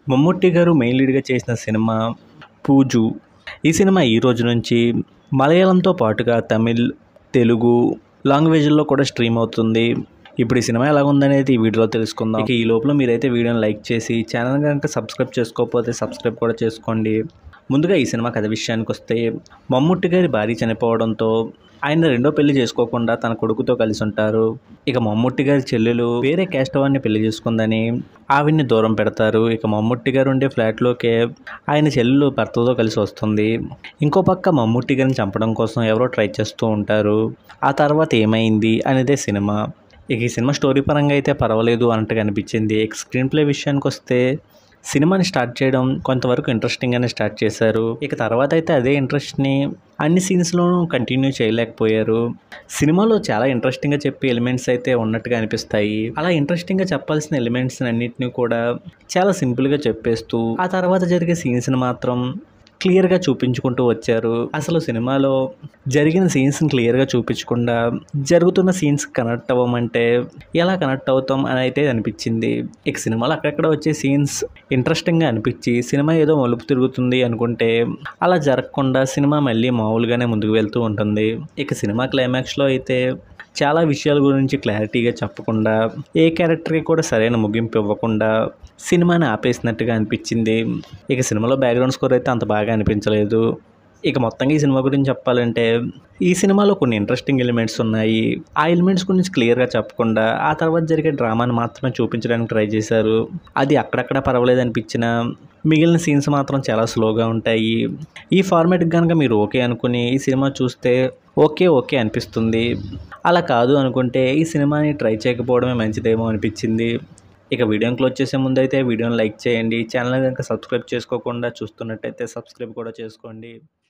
మమ్ముట్టి గారు మెయిన్ లీడ్గా చేసిన సినిమా పూజు. ఈ సినిమా ఈ రోజు నుంచి మలయాళంతో పాటుగా తమిళ్, తెలుగు లాంగ్వేజ్లో కూడా స్ట్రీమ్ అవుతుంది. ఇప్పుడు ఈ సినిమా ఎలా ఉందనేది ఈ వీడియోలో తెలుసుకుందాం. ఇక ఈ లోపల మీరైతే వీడియోని లైక్ చేసి ఛానల్ కనుక సబ్స్క్రైబ్ చేసుకోకపోతే సబ్స్క్రైబ్ కూడా చేసుకోండి. ముందుగా ఈ సినిమా కథ విషయానికి వస్తే, మమ్ముట్టి గారి భార్య చనిపోవడంతో ఆయన రెండో పెళ్లి చేసుకోకుండా తన కొడుకుతో కలిసి ఉంటారు. ఇక మమ్ముట్టి గారి చెల్లెలు వేరే క్యాస్ట్ వాడిని పెళ్లి చేసుకుందని ఆవిడ్ని దూరం పెడతారు. ఇక మమ్ముట్టి గారు ఉండే ఫ్లాట్లోకే ఆయన చెల్లెలు భర్తతో కలిసి వస్తుంది. ఇంకో పక్క మమ్ముట్టి గారిని చంపడం కోసం ఎవరో ట్రై చేస్తూ ఉంటారు. ఆ తర్వాత ఏమైంది అనేదే సినిమా. ఇక ఈ సినిమా స్టోరీ పరంగా అయితే పర్వాలేదు అన్నట్టుగా అనిపించింది. ఇక స్క్రీన్ ప్లే విషయానికి వస్తే, సినిమాని స్టార్ట్ చేయడం కొంతవరకు ఇంట్రెస్టింగ్గానే స్టార్ట్ చేశారు. ఇక తర్వాత అయితే అదే ఇంట్రెస్ట్ని అన్ని సీన్స్లోనూ కంటిన్యూ చేయలేకపోయారు. సినిమాలో చాలా ఇంట్రెస్టింగ్గా చెప్పే ఎలిమెంట్స్ అయితే ఉన్నట్టుగా అనిపిస్తాయి. అలా ఇంట్రెస్టింగ్గా చెప్పాల్సిన ఎలిమెంట్స్ అన్నింటినీ కూడా చాలా సింపుల్గా చెప్పేస్తూ ఆ తర్వాత జరిగే సీన్స్ని మాత్రం క్లియర్గా చూపించుకుంటూ వచ్చారు. అసలు సినిమాలో జరిగిన సీన్స్ని క్లియర్గా చూపించకుండా జరుగుతున్న సీన్స్ కనెక్ట్ అవ్వమంటే ఎలా కనెక్ట్ అవుతాం అని అయితే అనిపించింది. ఇక సినిమాలో అక్కడక్కడ వచ్చే సీన్స్ ఇంట్రెస్టింగ్గా అనిపించి సినిమా ఏదో మలుపు తిరుగుతుంది అనుకుంటే అలా జరగకుండా సినిమా మళ్ళీ మామూలుగానే ముందుకు వెళ్తూ ఉంటుంది. ఇక సినిమా క్లైమాక్స్లో అయితే చాలా విషయాల గురించి క్లారిటీగా చెప్పకుండా, ఏ క్యారెక్టర్కి కూడా సరైన ముగింపు ఇవ్వకుండా సినిమాని ఆపేసినట్టుగా అనిపించింది. ఇక సినిమాలో బ్యాక్గ్రౌండ్ స్కోర్ అయితే అంత బాగా అనిపించలేదు. ఇక మొత్తంగా ఈ సినిమా గురించి చెప్పాలంటే, ఈ సినిమాలో కొన్ని ఇంట్రెస్టింగ్ ఎలిమెంట్స్ ఉన్నాయి. ఆ ఎలిమెంట్స్ గురించి క్లియర్గా చెప్పకుండా ఆ తర్వాత జరిగే డ్రామాని మాత్రమే చూపించడానికి ట్రై చేశారు. అది అక్కడక్కడ పర్వాలేదు అనిపించిన మిగిలిన సీన్స్ మాత్రం చాలా స్లోగా ఉంటాయి. ఈ ఫార్మాట్కి కనుక మీరు ఓకే అనుకుని ఈ సినిమా చూస్తే ఓకే అనిపిస్తుంది. అలా కాదు అనుకుంటే ఈ సినిమాని ట్రై చేయకపోవడమే మంచిదేమో అనిపించింది. ఇక వీడియోని క్లోజ్ చేసే ముందు అయితే వీడియోని లైక్ చేయండి. ఛానల్ కనుక సబ్స్క్రైబ్ చేసుకోకుండా చూస్తున్నట్టయితే సబ్స్క్రైబ్ కూడా చేసుకోండి.